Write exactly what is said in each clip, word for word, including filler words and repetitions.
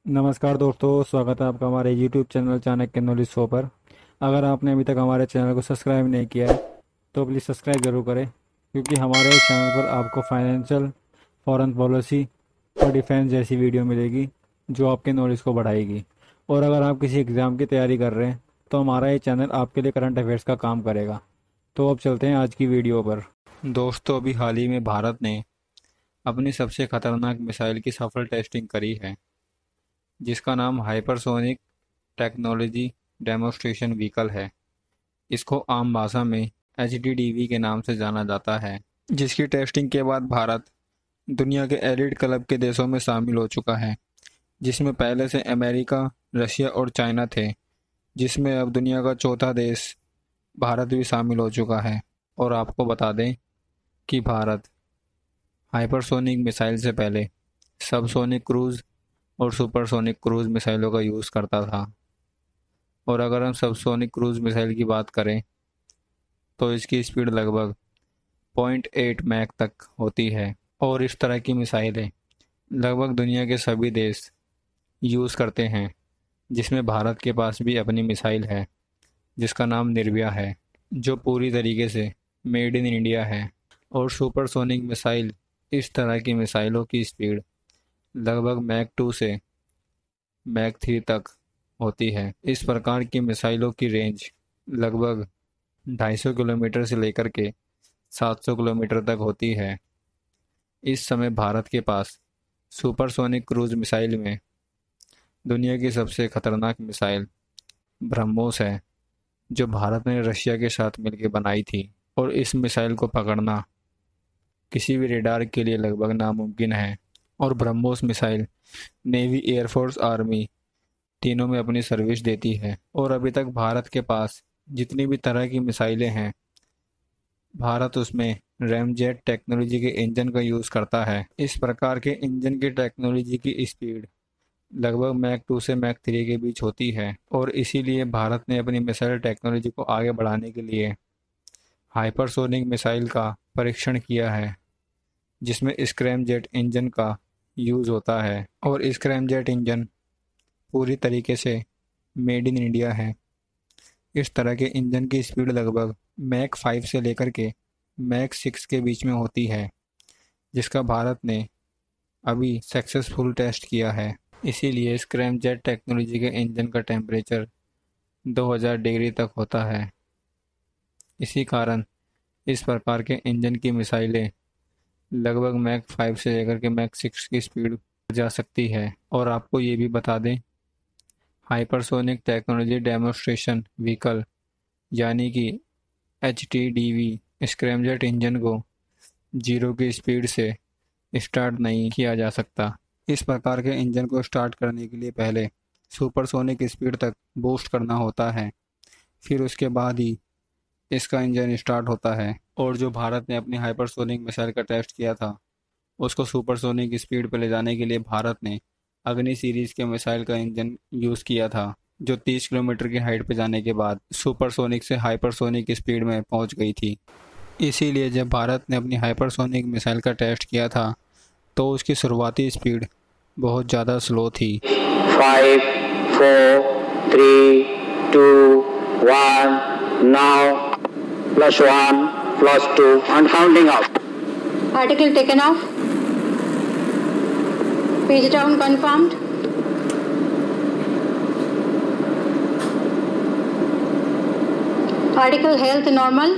नमस्कार दोस्तों, स्वागत है आपका हमारे YouTube channel Chanakya knowledge show पर। अगर आपने अभी तक हमारे चैनल को सब्सक्राइब नहीं किया है तो प्लीज़ सब्सक्राइब ज़रूर करें, क्योंकि हमारे चैनल पर आपको फाइनेंशियल, फॉरेन पॉलिसी और डिफेंस जैसी वीडियो मिलेगी जो आपके नॉलेज को बढ़ाएगी। और अगर आप किसी एग्ज़ाम की तैयारी कर रहे हैं तो हमारा ये चैनल आपके लिए करंट अफेयर्स का काम करेगा। तो अब चलते हैं आज की वीडियो पर। दोस्तों, अभी हाल ही में भारत ने अपनी सबसे खतरनाक मिसाइल की सफल टेस्टिंग करी है, जिसका नाम हाइपरसोनिक टेक्नोलॉजी डेमोन्स्ट्रेशन व्हीकल है। इसको आम भाषा में एच डी डी वी के नाम से जाना जाता है, जिसकी टेस्टिंग के बाद भारत दुनिया के एलिट क्लब के देशों में शामिल हो चुका है, जिसमें पहले से अमेरिका, रशिया और चाइना थे, जिसमें अब दुनिया का चौथा देश भारत भी शामिल हो चुका है। और आपको बता दें कि भारत हाइपरसोनिक मिसाइल से पहले सबसोनिक क्रूज और सुपरसोनिक क्रूज मिसाइलों का यूज़ करता था। और अगर हम सबसोनिक क्रूज मिसाइल की बात करें तो इसकी स्पीड लगभग पॉइंट एट मैक तक होती है। और इस तरह की मिसाइलें लगभग दुनिया के सभी देश यूज़ करते हैं, जिसमें भारत के पास भी अपनी मिसाइल है जिसका नाम निर्भया है, जो पूरी तरीके से मेड इन इंडिया है। और सुपरसोनिक मिसाइल इस तरह की मिसाइलों की स्पीड लगभग मैक टू से मैक थ्री तक होती है। इस प्रकार की मिसाइलों की रेंज लगभग ढाई सौ किलोमीटर से लेकर के सात सौ किलोमीटर तक होती है। इस समय भारत के पास सुपरसोनिक क्रूज मिसाइल में दुनिया की सबसे खतरनाक मिसाइल ब्रह्मोस है, जो भारत ने रशिया के साथ मिलकर बनाई थी। और इस मिसाइल को पकड़ना किसी भी रेडार के लिए लगभग नामुमकिन है। और BrahMos missile navy, air force, army तीनों में अपनी सर्विस देती है। और अभी तक भारत के पास जितनी भी तरह की मिसाइलें हैं, भारत उसमें रैमजेट टेक्नोलॉजी के इंजन का यूज़ करता है। इस प्रकार के इंजन की टेक्नोलॉजी की स्पीड लगभग मैक टू से मैक थ्री के बीच होती है। और इसीलिए भारत ने अपनी मिसाइल टेक्नोलॉजी को आगे बढ़ाने के लिए हाइपरसोनिक मिसाइल का परीक्षण किया है, जिसमें स्क्रैमजेट इंजन का यूज़ होता है। और स्क्रैमजेट इंजन पूरी तरीके से मेड इन इंडिया है। इस तरह के इंजन की स्पीड लगभग मैक फाइव से लेकर के मैक सिक्स के बीच में होती है, जिसका भारत ने अभी सक्सेसफुल टेस्ट किया है। इसीलिए स्क्रैमजेट टेक्नोलॉजी के इंजन का टेम्परेचर दो हज़ार डिग्री तक होता है। इसी कारण इस प्रकार के इंजन की मिसाइलें लगभग मैक फाइव से लेकर के मैक सिक्स की स्पीड जा सकती है। और आपको ये भी बता दें, हाइपरसोनिक टेक्नोलॉजी डेमोन्स्ट्रेशन व्हीकल यानी कि H T D V scramjet engine को जीरो की स्पीड से स्टार्ट नहीं किया जा सकता। इस प्रकार के इंजन को स्टार्ट करने के लिए पहले सुपरसोनिक स्पीड तक बूस्ट करना होता है, फिर उसके बाद ही इसका इंजन स्टार्ट होता है। और जो भारत ने अपनी हाइपरसोनिक मिसाइल का टेस्ट किया था, उसको सुपरसोनिक स्पीड पर ले जाने के लिए भारत ने अग्नि सीरीज के मिसाइल का इंजन यूज़ किया था, जो तीस किलोमीटर की हाइट पर जाने के बाद सुपरसोनिक से हाइपरसोनिक स्पीड में पहुंच गई थी। इसीलिए जब भारत ने अपनी हाइपरसोनिक मिसाइल का टेस्ट किया था तो उसकी शुरुआती स्पीड बहुत ज़्यादा स्लो थी। Five, four, three, two, one, now plus one, plus two, and counting up. Article taken off. Page down confirmed. Article health normal.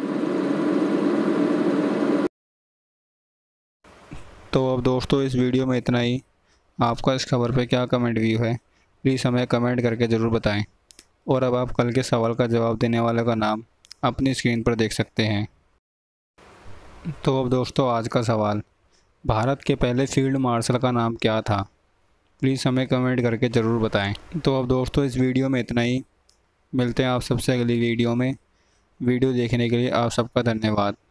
तो अब दोस्तों, इस वीडियो में इतना ही। आपका इस खबर पे क्या कमेंट व्यू है, प्लीज़ हमें कमेंट करके ज़रूर बताएं। और अब आप कल के सवाल का जवाब देने वाले का नाम अपनी स्क्रीन पर देख सकते हैं। तो अब दोस्तों, आज का सवाल, भारत के पहले फील्ड मार्शल का नाम क्या था? प्लीज़ हमें कमेंट करके ज़रूर बताएं। तो अब दोस्तों, इस वीडियो में इतना ही। मिलते हैं आप सबसे अगली वीडियो में। वीडियो देखने के लिए आप सबका धन्यवाद।